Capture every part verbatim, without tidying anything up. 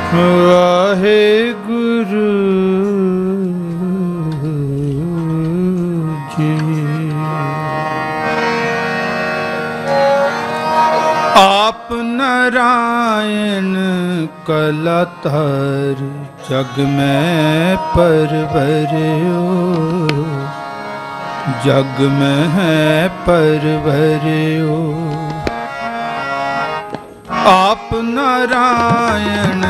ਵਾਹਿਗੁਰੂ ਜੀ। ਆਪ ਨਾਰਾਇਣ ਕਲਾਧਾਰ ਜਗ ਮੈਂ ਪਰਵਰਿਓ, ਜਗ ਮੈਂ ਪਰਵਰਿਓ। ਆਪ ਨਾਰਾਇਣ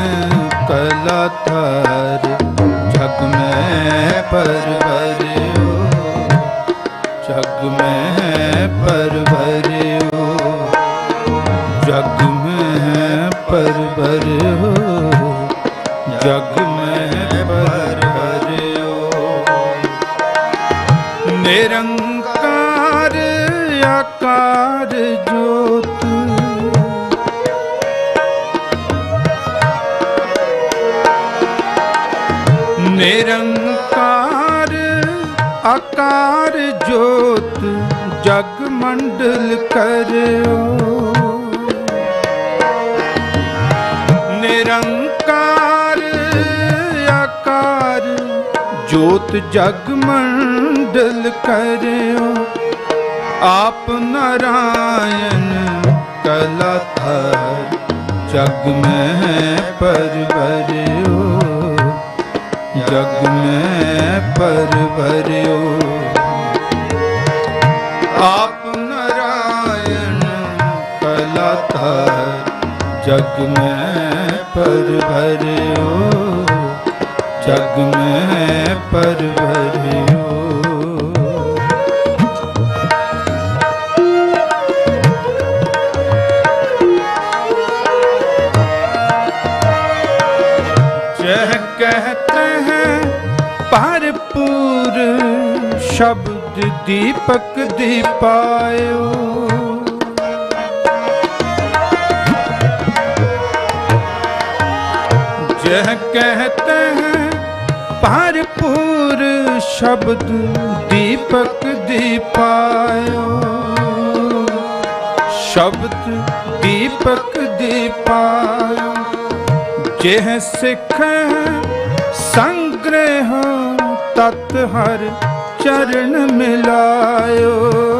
ਕਲਾਧਾਰ ਜਗ ਮੈਂ ਪਰਵਰਿਓ, ਜਗ ਮੈਂ ਪਰਵਰਿਓ, ਜਗ ਮੈਂ ਪਰਵਰਿਓ, ਜਗ ਮੈਂ ਪਰਵਰਿਓ। ਨਿਰੰਕਾਰ ਆਕਾਰ ਜੋਤ, ਨਿਰੰਕਾਰ ਆਕਾਰ ਜੋਤ ਜਗ ਮੰਡਲ ਕਰਿਓ। ਨਿਰੰਕਾਰ ਆਕਾਰ ਜੋਤ ਜਗ ਮੰਡਲ ਕਰਿਓ। ਆਪ ਨਾਰਾਇਣ ਕਲਾਧਾਰ ਜਗ ਮੈਂ ਪਰਵਰਿਓ, ਜਗ ਮੈਂ ਪਰਵਰਿਓ। ਆਪ ਨਾਰਾਇਣ ਕਲਾਧਾਰ ਜਗ ਮੈਂ ਪਰਵਰਿਓ, ਜਗ ਮੈਂ ਪਰਵਰਿਓ। जह कहते हैं भरपूर शब्द दीपक दीपायो। जह कहते हैं भरपूर शब्द दीपक दीपायो, शब्द दीपक दीपायो। जेह सिख संग्रह तत् हर चरण मिलायो,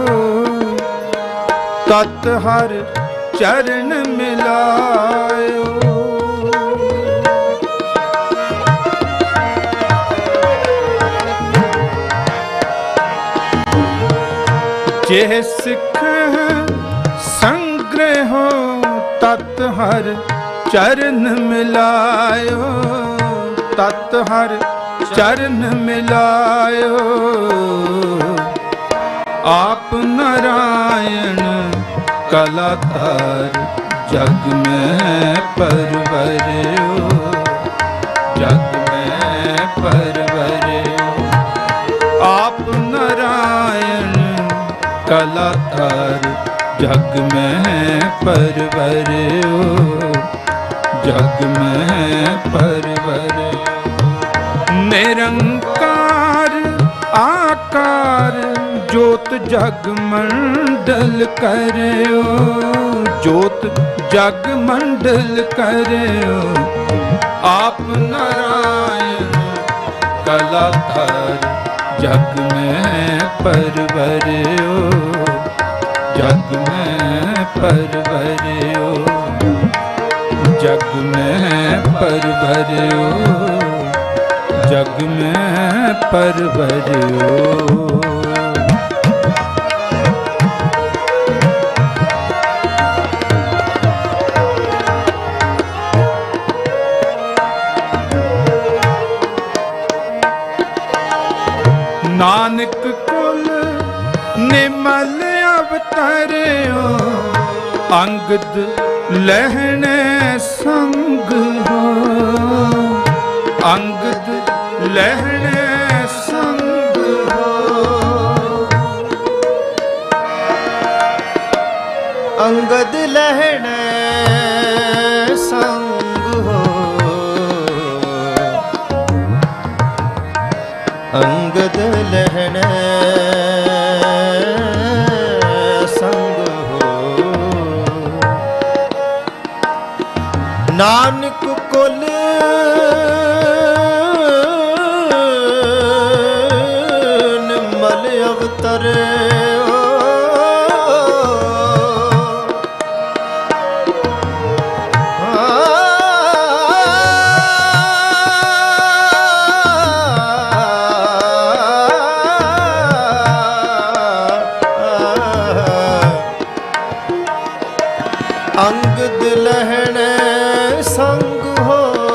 तत् हर चरण मिलायो। जेह सिख संग्रह तत् हर चरण मिलायो, तत् हर चरण मिलायो। आप नारायण कलाधर जग में परवरियो, जग में परवरियो। आप नारायण कलाधर जग में परवरियो, जग में परवरियो। निरंकार आकार जोत जग मंडल करियो, जोत जग मंडल करियो। आप नारायण कलाधर जग में परवरियो, जग में परवरियो, जग में परवरियो, जग में परवरियो। नानक कुल निमल अवतरियो, अंगद लहने संग हो, अंगद लहने संग हो। अंगद लहने संग हो, अंगद लहने संग हो। नानक कुल निर्मल अवतरे अंगद लहण संग हो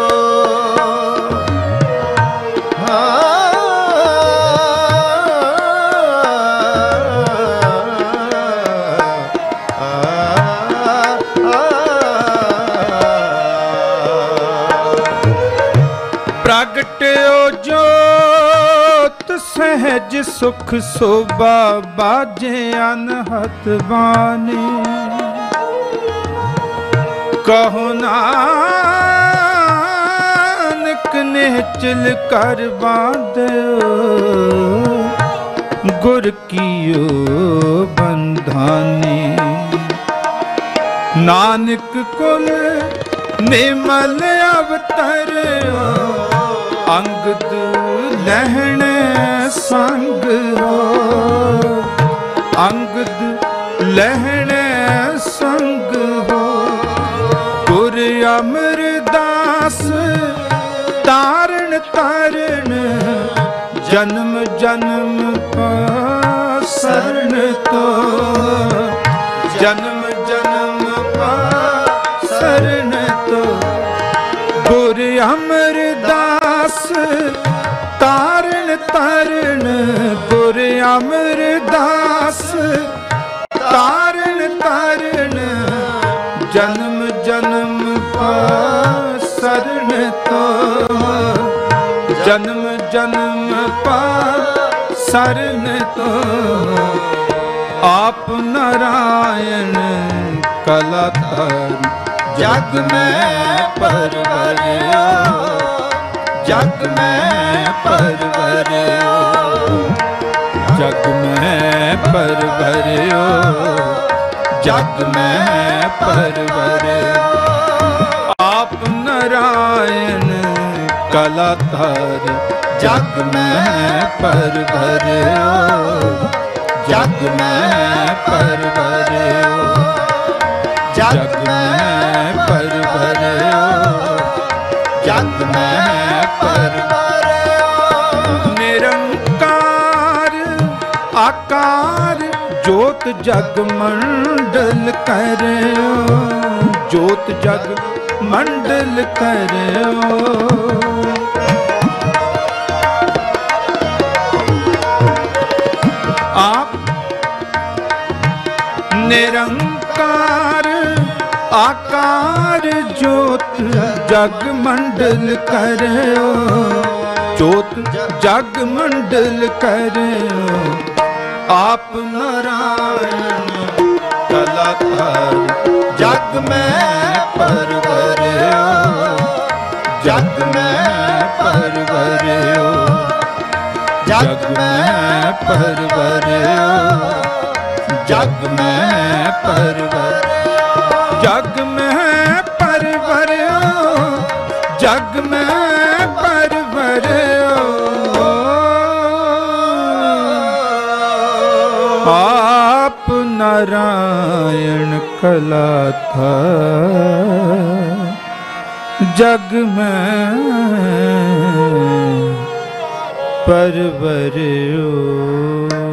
प्रगट्यो जोत सहज सुख शोभा बाजे अनहत बानी कहो नानक निहचल कर बांधो गुर कियो बंधानी नानक कुल निर्मल अवतरो अंगद लहण संग हो अंगद लहण संग हो गुर अमरदास तारण तारण जन्म जन्म पासरण तो जन्म जन्म पासरण तो गुर अमरदास तारण तारण गुर अमरदास तारण तारण जन्म जन्म पासरण तो जन्म जन्म पासरण तो आप नारायण कलाकार जग में परवरियो जग में परवरियो जग में परवरियो जग में परवरियो आप नारायण कलाकार जग में परवरियो जग में परवरियो जग में परवरियो जग में परवरियो निरंकार आकार जोत जग मंडल करो जोत जग मंडल करो आप निरंकार आकार जोत जग मंडल करो जोत जग मंडल करो आप नारायण कलाकार जग में परवरियो जग में परवरियो जग में परवरियो जग में परवरियो जग में परवरियो जग में परवरियो आप नारायण कलाकार जग में परवरियो।